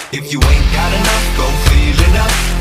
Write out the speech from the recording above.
If you ain't got enough, go feel it up.